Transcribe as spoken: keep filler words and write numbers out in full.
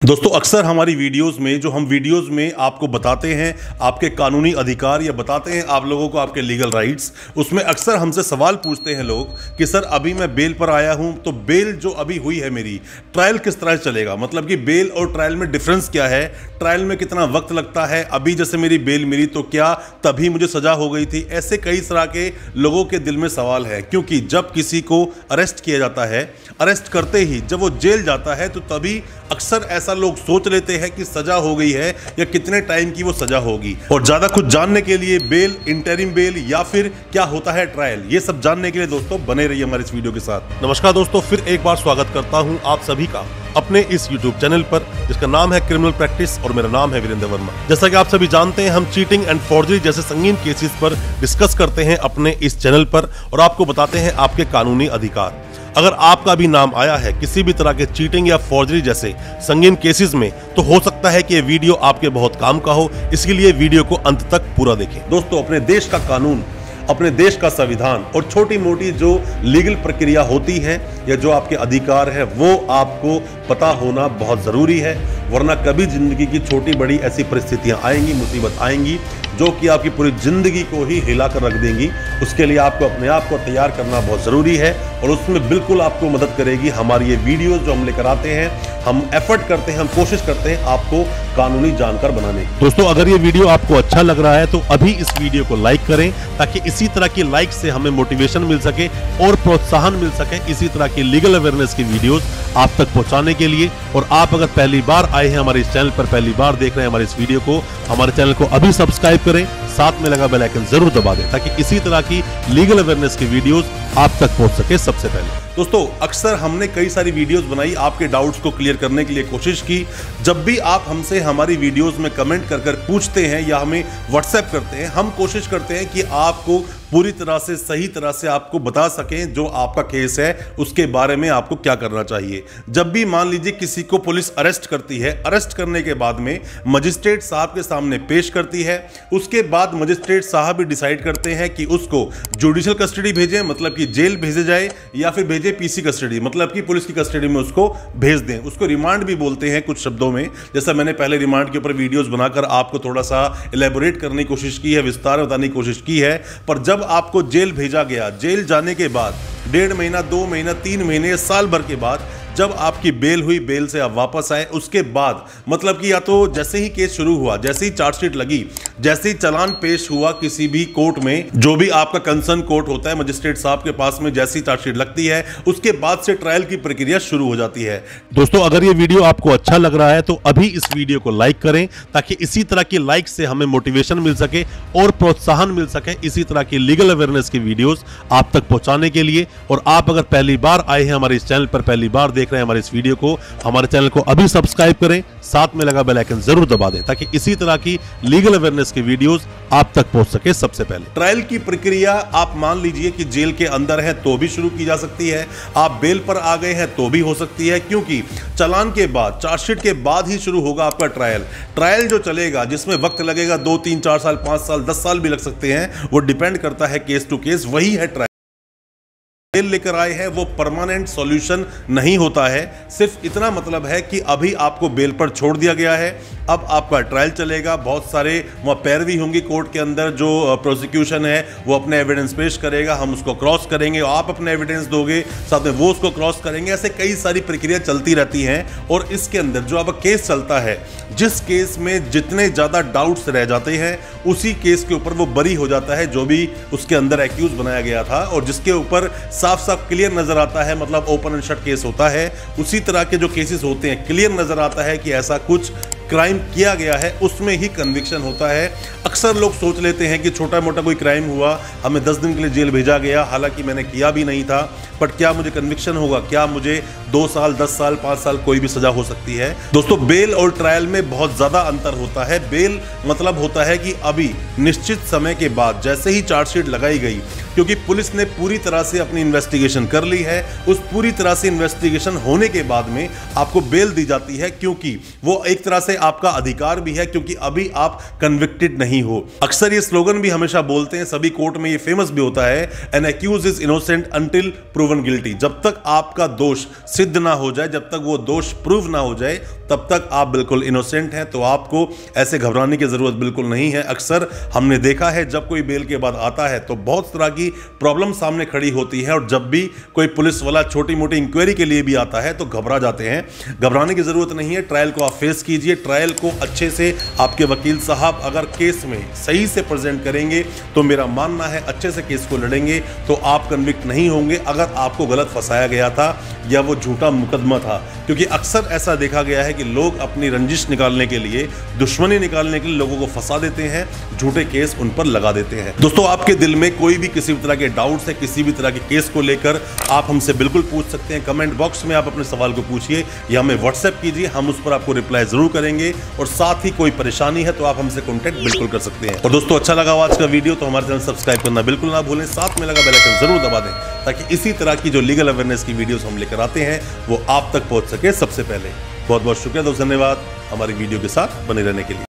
दोस्तों अक्सर हमारी वीडियोस में जो हम वीडियोस में आपको बताते हैं आपके कानूनी अधिकार या बताते हैं आप लोगों को आपके लीगल राइट्स, उसमें अक्सर हमसे सवाल पूछते हैं लोग कि सर अभी मैं बेल पर आया हूं तो बेल जो अभी हुई है मेरी ट्रायल किस तरह चलेगा, मतलब कि बेल और ट्रायल में डिफरेंस क्या है, ट्रायल में कितना वक्त लगता है, अभी जैसे मेरी बेल मिली तो क्या तभी मुझे सजा हो गई थी। ऐसे कई तरह के लोगों के दिल में सवाल है, क्योंकि जब किसी को अरेस्ट किया जाता है, अरेस्ट करते ही जब वो जेल जाता है तो तभी अक्सर ऐसा लोग सोच लेते हैं कि सजा हो गई है या कितने टाइम की वो सजा होगी। और ज्यादा कुछ जानने के लिए बेल, इंटरिम बेल या फिर क्या होता है ट्रायल, ये सब जानने के लिए दोस्तों बने रहिए हमारे इस वीडियो के साथ। नमस्कार दोस्तों, फिर एक बार स्वागत करता हूं आप सभी का अपने इस यूट्यूब चैनल पर जिसका नाम है क्रिमिनल प्रैक्टिस और मेरा नाम है वीरेंद्र वर्मा। जैसा कि आप सभी जानते हैं, हम चीटिंग एंड फॉर्जरी जैसे संगीन केसेस पर डिस्कस करते हैं अपने इस चैनल पर और आपको बताते हैं आपके कानूनी अधिकार। अगर आपका भी नाम आया है किसी भी तरह के चीटिंग या फॉर्जरी जैसे संगीन केसेस में, तो हो सकता है कि ये वीडियो आपके बहुत काम का हो, इसलिए वीडियो को अंत तक पूरा देखें। दोस्तों, अपने देश का कानून, अपने देश का संविधान और छोटी मोटी जो लीगल प्रक्रिया होती है या जो आपके अधिकार है वो आपको पता होना बहुत ज़रूरी है, वरना कभी ज़िंदगी की छोटी बड़ी ऐसी परिस्थितियां आएंगी, मुसीबत आएंगी जो कि आपकी पूरी ज़िंदगी को ही हिला कर रख देंगी। उसके लिए आपको अपने आप को तैयार करना बहुत ज़रूरी है और उसमें बिल्कुल आपको मदद करेगी हमारी ये वीडियोस जो हम लेकर आते हैं। हम एफर्ट करते हैं, हम कोशिश करते हैं आपको कानूनी जानकार बनाने की। दोस्तों, अगर ये वीडियो आपको अच्छा लग रहा है तो अभी इस वीडियो को लाइक करें ताकि इसी तरह की लाइक से हमें मोटिवेशन मिल सके और प्रोत्साहन मिल सके इसी तरह की लीगल अवेयरनेस की वीडियोस आप तक पहुंचाने के लिए। और आप अगर पहली बार आए हैं हमारे इस चैनल पर, पहली बार देख रहे हैं हमारे इस वीडियो को, हमारे चैनल को अभी सब्सक्राइब करें, साथ में लगा बेल आइकन जरूर दबा दें ताकि इसी तरह की लीगल अवेयरनेस की वीडियोस आप तक पहुंच सके सबसे पहले। दोस्तों, अक्सर हमने कई सारी वीडियोस बनाई, आपके डाउट्स को क्लियर करने के लिए कोशिश की। जब भी आप हमसे हमारी वीडियोस में कमेंट कर कर पूछते हैं या हमें व्हाट्सएप करते हैं, हम कोशिश करते हैं कि आपको पूरी तरह से सही तरह से आपको बता सकें जो आपका केस है उसके बारे में आपको क्या करना चाहिए। जब भी मान लीजिए किसी को पुलिस अरेस्ट करती है, अरेस्ट करने के बाद में मजिस्ट्रेट साहब के सामने पेश करती है, उसके बाद मजिस्ट्रेट साहब भी डिसाइड करते हैं कि उसको जुडिशियल कस्टडी भेजें, मतलब कि जेल भेजे जाए, या फिर भेजे पीसी कस्टडी, मतलब कि पुलिस की कस्टडी में उसको भेज दें। उसको रिमांड भी बोलते हैं कुछ शब्दों में, जैसा मैंने पहले रिमांड के ऊपर वीडियोस बनाकर आपको थोड़ा सा इलेबोरेट करने की कोशिश की है, विस्तार में बताने की कोशिश की है। पर जब आपको जेल भेजा गया, जेल जाने के बाद डेढ़ महीना, दो महीना, तीन महीने, साल भर के बाद जब आपकी बेल हुई, बेल से आप वापस आए, उसके बाद मतलब कि या तो जैसे ही केस शुरू हुआ, जैसे ही चार्जशीट लगी, जैसे ही चालान पेश हुआ किसी भी कोर्ट में, जो भी आपका कंसर्न कोर्ट होता है मजिस्ट्रेट साहब के पास में, जैसी चार्जशीट लगती है उसके बाद से ट्रायल की प्रक्रिया शुरू हो जाती है। दोस्तों, अगर ये वीडियो आपको अच्छा लग रहा है तो अभी इस वीडियो को लाइक करें ताकि इसी तरह की लाइक से हमें मोटिवेशन मिल सके और प्रोत्साहन मिल सके इसी तरह की लीगल अवेयरनेस की वीडियोस आप तक पहुंचाने के लिए। और आप अगर पहली बार आए हैं हमारे इस चैनल पर, पहली बार देख रहे हैं हमारे इस वीडियो को, हमारे चैनल को अभी सब्सक्राइब करें, साथ में लगा बेल आइकन जरूर दबा दें ताकि इसी तरह की लीगल अवेयरनेस की वीडियोस आप तक पहुंच सके सबसे पहले। ट्रायल की प्रक्रिया आप मान लीजिए कि जेल के अंदर है तो भी शुरू की जा सकती है, आप बेल पर आ गए हैं तो भी हो सकती है, क्योंकि चालान के बाद, चार्जशीट के बाद ही शुरू होगा आपका ट्रायल। ट्रायल जो चलेगा, जिसमें वक्त लगेगा दो तीन चार साल, पांच साल, दस साल भी लग सकते हैं, वो डिपेंड करता है केस टू केस, वही है ट्रायल। बेल लेकर आए हैं वो परमानेंट सॉल्यूशन नहीं होता है, सिर्फ इतना मतलब है कि अभी आपको बेल पर छोड़ दिया गया है, अब आपका ट्रायल चलेगा। बहुत सारे वहाँ पैरवी होंगी कोर्ट के अंदर, जो प्रोसिक्यूशन है वो अपने एविडेंस पेश करेगा, हम उसको क्रॉस करेंगे, आप अपने एविडेंस दोगे, साथ में वो उसको क्रॉस करेंगे। ऐसे कई सारी प्रक्रिया चलती रहती हैं और इसके अंदर जो आपका केस चलता है, जिस केस में जितने ज़्यादा डाउट्स रह जाते हैं उसी केस के ऊपर वो बरी हो जाता है जो भी उसके अंदर एक्यूज बनाया गया था, और जिसके ऊपर साफ साफ क्लियर नजर आता है, मतलब ओपन एंड शट केस होता है, उसी तरह के जो केसेस होते हैं क्लियर नजर आता है कि ऐसा कुछ क्राइम किया गया है, उसमें ही कन्विक्शन होता है। अक्सर लोग सोच लेते हैं कि छोटा मोटा कोई क्राइम हुआ, हमें दस दिन के लिए जेल भेजा गया, हालांकि मैंने किया भी नहीं था, बट क्या मुझे कन्विक्शन होगा, क्या मुझे दो साल, दस साल, पाँच साल कोई भी सजा हो सकती है। दोस्तों, बेल और ट्रायल में बहुत ज़्यादा अंतर होता है। बेल मतलब होता है कि अभी निश्चित समय के बाद जैसे ही चार्जशीट लगाई गई, क्योंकि पुलिस ने पूरी तरह से अपनी इन्वेस्टिगेशन कर ली है, उस पूरी तरह से इन्वेस्टिगेशन होने के बाद में आपको बेल दी जाती है, क्योंकि वो एक तरह से आपका अधिकार भी है, क्योंकि अभी आप कन्विक्टेड नहीं हो। अक्सर ये स्लोगन भी हमेशा बोलते हैं, सभी कोर्ट में ये फेमस भी होता है, an accused is innocent until proven guilty. जब तक आपका दोष सिद्ध ना हो जाए, जब तक वो दोष प्रूव ना हो जाए, तब तक आप बिल्कुल इनोसेंट हैं, तो आपको ऐसे घबराने की जरूरत बिल्कुल नहीं है। अक्सर हमने देखा है जब कोई बेल के बाद आता है तो बहुत तरह की प्रॉब्लम सामने खड़ी होती है, और जब भी कोई पुलिस वाला छोटी मोटी इंक्वायरी के लिए भी आता है तो घबरा जाते हैं। घबराने की जरूरत नहीं है, ट्रायल को आप फेस कीजिए। ट्रायल को अच्छे से आपके वकील साहब अगर केस में सही से प्रेजेंट करेंगे तो मेरा मानना है अच्छे से केस को लड़ेंगे तो आप कन्विक्ट नहीं होंगे अगर आपको गलत फंसाया गया था या वो झूठा मुकदमा था। क्योंकि अक्सर ऐसा देखा गया है कि लोग अपनी रंजिश निकालने के लिए, दुश्मनी निकालने के लिए लोगों को फंसा देते हैं, झूठे केस उन पर लगा देते हैं। दोस्तों, आपके दिल में कोई भी किसी भी तरह के डाउट्स है किसी भी तरह के केस को लेकर, आप हमसे बिल्कुल पूछ सकते हैं। कमेंट बॉक्स में आप अपने सवाल को पूछिए या हमें व्हाट्सएप कीजिए, हम उस पर आपको रिप्लाई जरूर करेंगे। और साथ ही कोई परेशानी है तो आप हमसे कॉन्टेक्ट बिल्कुल कर सकते हैं। और दोस्तों, अच्छा लगा आज का वीडियो तो हमारे चैनल सब्सक्राइब करना बिल्कुल ना भूलें, साथ में लगा बेल आइकन जरूर दबा दें ताकि इसी तरह की जो लीगल अवेयरनेस की वीडियोस हम लेकर आते हैं वो आप तक पहुंच सके सबसे पहले। बहुत बहुत शुक्रिया दोस्तों, धन्यवाद हमारी वीडियो के साथ बने रहने के लिए।